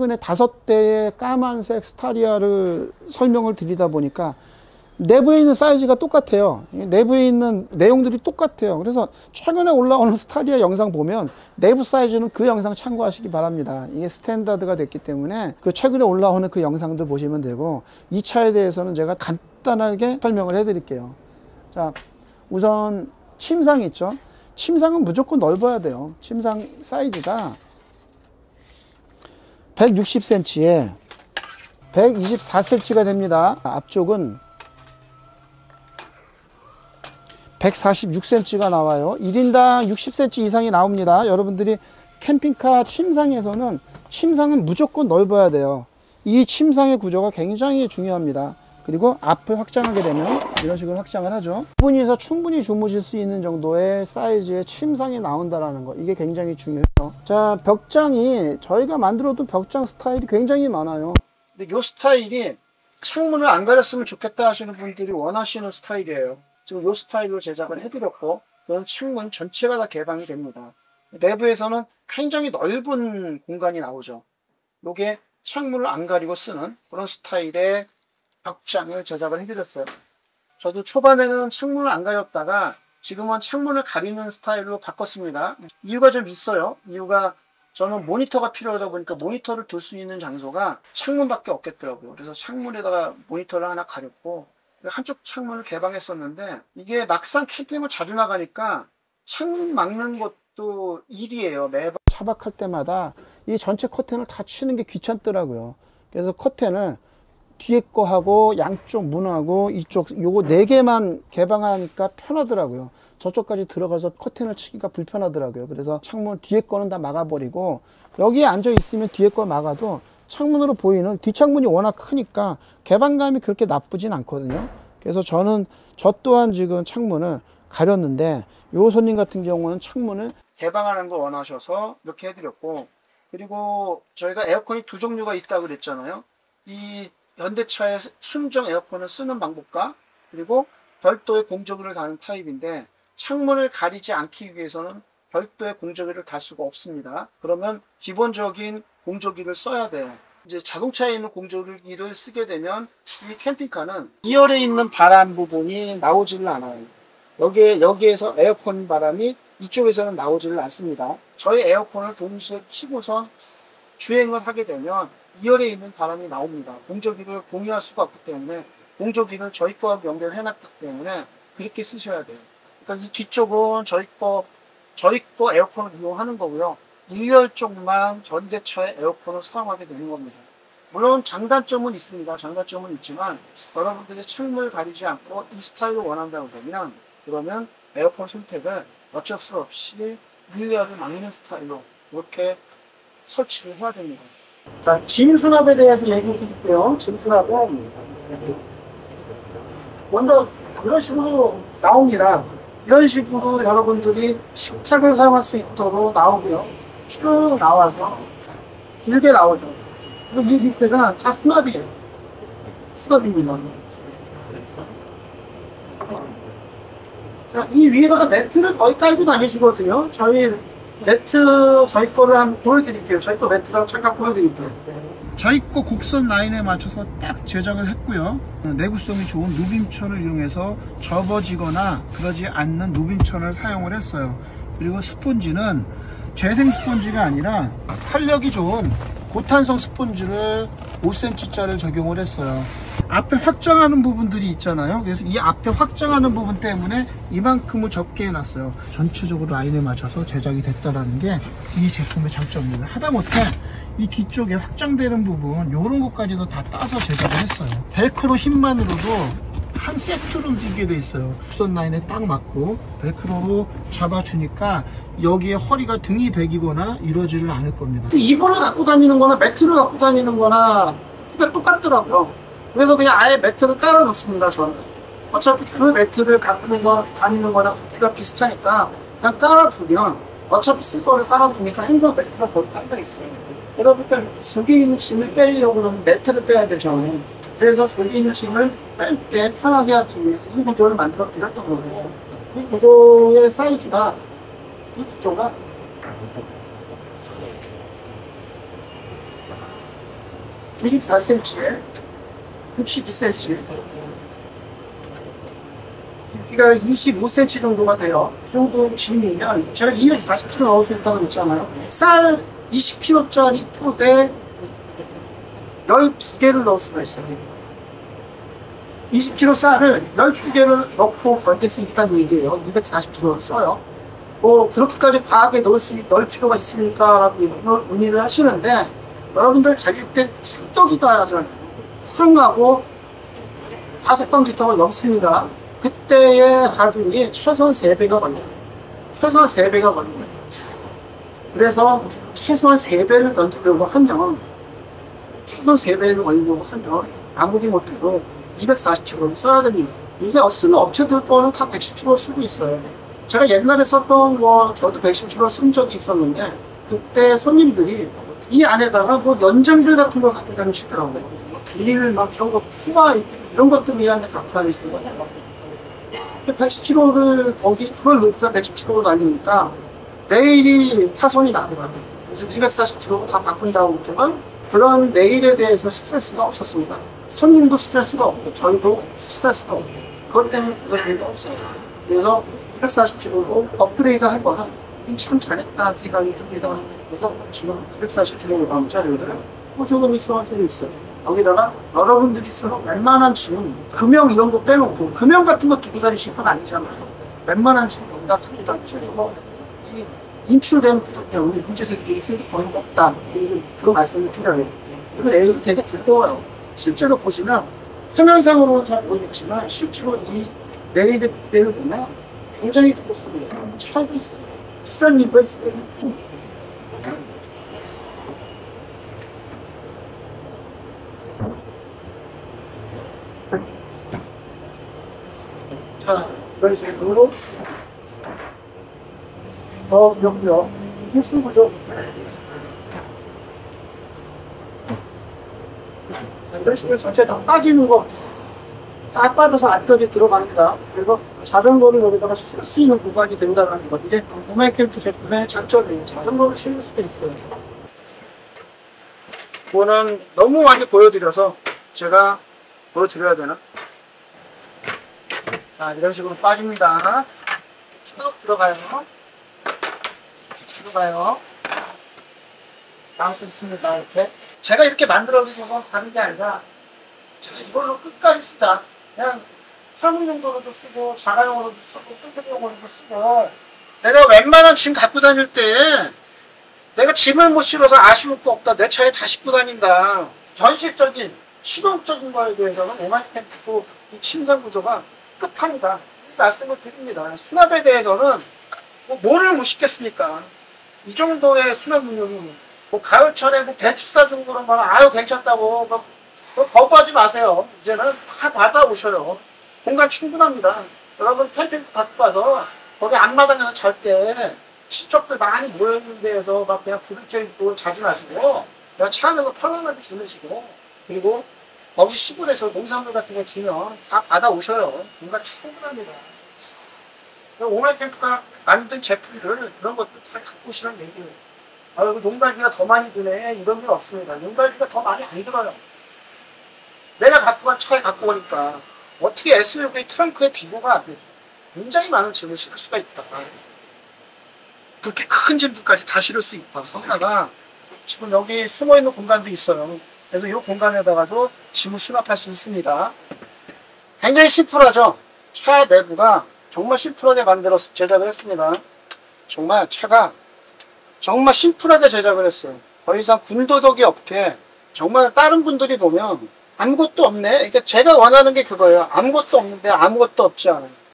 최근에 5대의 까만색 스타리아를 설명을 드리다 보니까 내부에 있는 사이즈가 똑같아요. 내부에 있는 내용들이 똑같아요. 그래서 최근에 올라오는 스타리아 영상 보면 내부 사이즈는 그 영상 참고하시기 바랍니다. 이게 스탠다드가 됐기 때문에 그 최근에 올라오는 그 영상들 보시면 되고, 이 차에 대해서는 제가 간단하게 설명을 해 드릴게요. 자, 우선 침상 있죠. 침상은 무조건 넓어야 돼요. 침상 사이즈가 160cm에 124cm가 됩니다. 앞쪽은 146cm가 나와요. 1인당 60cm 이상이 나옵니다. 여러분들이 캠핑카 침상에서는 침상은 무조건 넓어야 돼요. 이 침상의 구조가 굉장히 중요합니다. 그리고 앞을 확장하게 되면 이런 식으로 확장을 하죠. 두 분이서 충분히 주무실 수 있는 정도의 사이즈의 침상이 나온다는 거, 이게 굉장히 중요해요. 자, 벽장이 저희가 만들어둔 벽장 스타일이 굉장히 많아요. 근데 이 스타일이 창문을 안 가렸으면 좋겠다 하시는 분들이 원하시는 스타일이에요. 지금 이 스타일로 제작을 해드렸고, 그런 창문 전체가 다 개방이 됩니다. 내부에서는 굉장히 넓은 공간이 나오죠. 이게 창문을 안 가리고 쓰는 그런 스타일의 벽장을 제작을 해드렸어요. 저도 초반에는 창문을 안 가렸다가 지금은 창문을 가리는 스타일로 바꿨습니다. 이유가 좀 있어요. 이유가 저는 모니터가 필요하다 보니까 모니터를 둘 수 있는 장소가 창문밖에 없겠더라고요. 그래서 창문에다가 모니터를 하나 가렸고, 한쪽 창문을 개방했었는데, 이게 막상 캠핑을 자주 나가니까 창문 막는 것도 일이에요. 매번 차박할 때마다 이 전체 커튼을 다 치는 게 귀찮더라고요. 그래서 커튼을 뒤에 거 하고 양쪽 문하고 이쪽 요거 4개만 개방하니까 편하더라고요. 저쪽까지 들어가서 커튼을 치기가 불편하더라고요. 그래서 창문 뒤에 거는 다 막아버리고, 여기에 앉아 있으면 뒤에 거 막아도 창문으로 보이는, 뒷창문이 워낙 크니까 개방감이 그렇게 나쁘진 않거든요. 그래서 저 또한 지금 창문을 가렸는데, 요 손님 같은 경우는 창문을 개방하는 걸 원하셔서 이렇게 해드렸고, 그리고 저희가 에어컨이 2종류가 있다고 그랬잖아요. 이 현대차의 순정 에어컨을 쓰는 방법과 그리고 별도의 공조기를 다는 타입인데, 창문을 가리지 않기 위해서는 별도의 공조기를 달 수가 없습니다. 그러면 기본적인 공조기를 써야 돼요. 이제 자동차에 있는 공조기를 쓰게 되면 이 캠핑카는 2열에 있는 바람 부분이 나오지를 않아요. 여기에서 에어컨 바람이 이쪽에서는 나오지를 않습니다. 저희 에어컨을 동시에 켜고선 주행을 하게 되면 2열에 있는 바람이 나옵니다. 공조기를 공유할 수가 없기 때문에 공조기를 저희 거와 연결해 놨기 때문에 그렇게 쓰셔야 돼요. 그러니까 이 뒤쪽은 저희 거 에어컨을 이용하는 거고요. 1열 쪽만 현대차의 에어컨을 사용하게 되는 겁니다. 물론 장단점은 있습니다. 장단점은 있지만 여러분들이 창문을 가리지 않고 이 스타일을 원한다고 하면, 그러면 에어컨 선택을 어쩔 수 없이 1열을 막는 스타일로 이렇게 설치를 해야 됩니다. 자, 짐 수납에 대해서 얘기해 드릴게요. 짐 수납은 먼저 이런 식으로 나옵니다. 이런 식으로 여러분들이 식탁을 사용할 수 있도록 나오고요. 쭉 나와서 길게 나오죠. 그리고 이 밑에가 다 수납이에요. 수납입니다. 자, 이 위에다가 매트를 거의 깔고 다니시거든요. 저희 거를 한번 보여드릴게요. 저희 거 매트랑 잠깐 보여드릴게요. 저희 거 곡선 라인에 맞춰서 딱 제작을 했고요. 내구성이 좋은 누빔천을 이용해서 접어지거나 그러지 않는 누빔천을 사용을 했어요. 그리고 스폰지는 재생 스폰지가 아니라 탄력이 좋은 고탄성 스폰지를 5cm짜리를 적용을 했어요. 앞에 확장하는 부분들이 있잖아요. 그래서 이 앞에 확장하는 부분 때문에 이만큼을 접게 해놨어요. 전체적으로 라인에 맞춰서 제작이 됐다는 게 이 제품의 장점입니다. 하다못해 이 뒤쪽에 확장되는 부분 이런 것까지도 다 따서 제작을 했어요. 벨크로 힘만으로도 한 세트로 움직이게 돼 있어요. 곡선 라인에 딱 맞고 벨크로로 잡아주니까 여기에 허리가 등이 베기거나 이러지를 않을 겁니다. 이불을 갖고 다니는 거나 매트를 갖고 다니는 거나 똑같더라고요. 그래서 그냥 아예 매트를 깔아 놓습니다. 저는 어차피 그 매트를 갖고 다니는 거랑 크기가 비슷하니까 그냥 깔아두면, 어차피 쓸 거를 깔아두니까 항상 매트가 거의 깔려 있어요. 그러니까 속에 있는 짐을 빼려고 그러면 매트를 빼야 되잖아요. 그래서 속에 있는 짐을 뺄 때 편하게 하기 위해서 이 구조를 만들어 드렸던 거고요. 이 구조의 사이즈가, 이 구조가 24cm에 62cm, 깊이가 25cm 정도가 돼요. 이 정도 짐이면 제가 240kg 넣을 수 있다고 했잖아요. 쌀 20kg짜리 포대 12개를 넣을 수가 있어요. 20kg 쌀을 12개를 넣고 건질 수 있다는 얘기예요. 240kg를 써요. 그렇게까지 과하게 넣을 필요가 있습니까? 라고 문의를 하시는데, 여러분들 달릴 때 충격이 가잖아요. 상하고 화석방지턱을 넘습니다. 그때의 하중이 최소한 3배가 걸려요. 최소한 3배가 걸려요. 그래서 최소한 3배를 던지려고 하면, 아무리 못해도 240kg를 써야 됩니다. 이게 쓰는 업체들 거는 다 110kg 쓰고 있어요. 제가 옛날에 썼던 저도 110kg 쓴 적이 있었는데, 그때 손님들이 이 안에다가 연장들 같은 걸 갖고 다니시더라고요. 드릴 이런 거, 후가 이런 것들 이 안에 갖고 다니시는 거예요. 110kg를 그걸 놓고서 110kg로 달리니까 레일이 파손이 나더라고요. 그래서 240kg로 다 바꾼다고 못하면 그런 레일에 대해서 스트레스가 없었습니다. 손님도 스트레스가 없고 저희도 스트레스가 없고 그것 때문에 그럴 일도 없어요. 그래서 240kg로 업그레이드 할 거는 참 잘했다는 생각이 듭니다. 그래서 지금 240kg짜리를 꾸준히 써주고 있어요. 여기다가 여러분들이 쓰는 웬만한 짐은 금형 이런 거 빼놓고, 금형 같은 거 두고 다니실 건 아니잖아요. 웬만한 짐은 여기다 합니다. 인출되는 부족 때문에 문제생기기 생길 거는 없다. 그런 말씀을 드려요. 그 레일이 되게 두꺼워요. 실제로 보시면 화면상으로는 잘 모르겠지만 실제로 이 레일의 두께를 보면 굉장히 두껍습니다. 차이가 있어요. 비싼 이유가 있어요. 자, 이런 식으로 옆 필수구조. 이런 식으로 전체 다 빠지는 거, 딱 빠져서 안쪽에 들어갑니다. 그래서 자전거를 여기다가 실 수 있는 공간이 된다는 것. 이게 노마이 캠프 제품의 장점이에요. 자전거를 실을 수도 있어요. 이거는 너무 많이 보여드려서 제가 보여드려야 되나? 자, 이런 식으로 빠집니다. 쭉 들어가요. 나올 수 있습니다. 이렇게. 제가 이렇게 만들어서 하는 게 아니라, 자, 이걸로 끝까지 쓰자. 그냥 사무용도로도 쓰고, 자가용으로도 쓰고, 끈끈용으로도 쓰고. 내가 웬만한 짐 갖고 다닐 때, 내가 짐을 못 실어서 아쉬울 거 없다. 내 차에 다 싣고 다닌다. 현실적인, 실용적인 거에 대해서는 노마이 캠프 이 침상 구조가 끝판이다. 이 말씀을 드립니다. 수납에 대해서는 뭐를 못 싣겠습니까? 이 정도의 수납 능력이 가을철에 배추 싸주고 그런 거는 아유 괜찮다고 거부하지 마세요. 이제는 다 받아오셔요. 공간 충분합니다. 여러분 캠핑 갖고 가서 거기 앞마당에서 잘 때 친척들 많이 모여있는 데에서 막 그냥 부딪혀 있고 자지 마시고 그냥 차 안에서 편안하게 주무시고 그리고 거기 시골에서 농산물 같은 거 주면 다 받아오셔요. 공간 충분합니다. 오마이 캠프가 만든 제품들 그런 것들 다 갖고 오시라는 얘기예요. 아이고 농가비가 더 많이 드네 이런 게 없습니다. 농가비가 더 많이 안 들어요. 내가 갖고 간 차에 갖고 오니까 어떻게 SUV 트렁크에 비교가 안 되죠. 굉장히 많은 짐을 실을 수가 있다. 그렇게 큰 짐들까지 다 실을 수 있다. 거기다가 지금 여기 숨어있는 공간도 있어요. 그래서 이 공간에다가도 짐을 수납할 수 있습니다. 굉장히 심플하죠. 차 내부가 정말 심플하게 만들어서 제작을 했습니다. 정말 차가 정말 심플하게 제작을 했어요. 더 이상 군더더기 없게 정말 다른 분들이 보면 아무것도 없네. 그러니까 제가 원하는 게 그거예요. 아무것도 없는데 아무것도 없지 않아요.